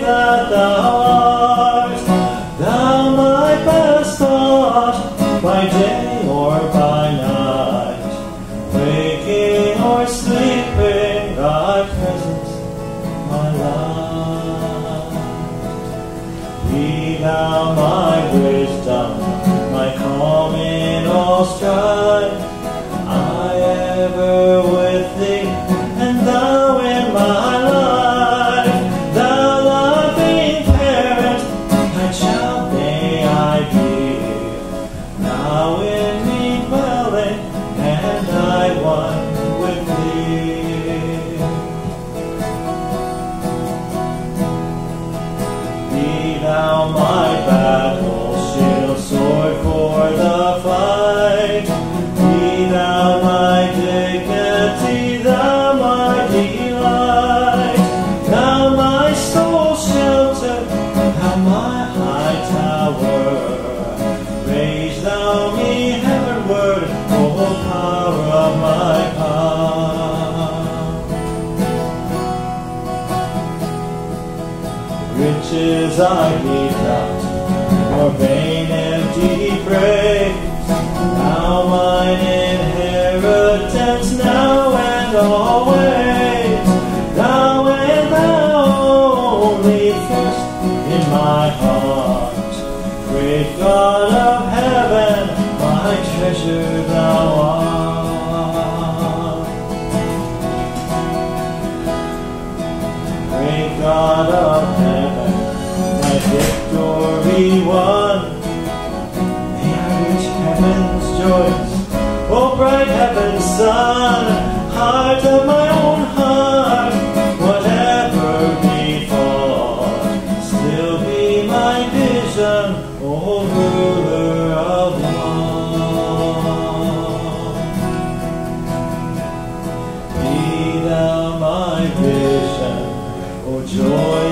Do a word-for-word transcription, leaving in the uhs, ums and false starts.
that thou art, thou my best thought, by day or by night, waking or sleeping, thy presence, my light. Be thou my wisdom, my calm in all strife, I ever with thee, and thou in my life. Thou loving parent, thy child may I be, thou in me dwelling, and I one with thee. Be thou my battle shield, sword for the fight, be thou my dignity, thou my delight, thou my soul shelter, thou my high tower. Raise thou me heavenward, O power of my power. Riches I need not, nor vain empty praise, thou mine inheritance now and always, thou and thou only first in my heart. Great God of heaven, my treasure thou art. Great God of heaven, my victory won, heaven's joys, O bright heaven's sun, heart of my own heart, whatever befall, still be my vision, O ruler of all. Be thou my vision, O joy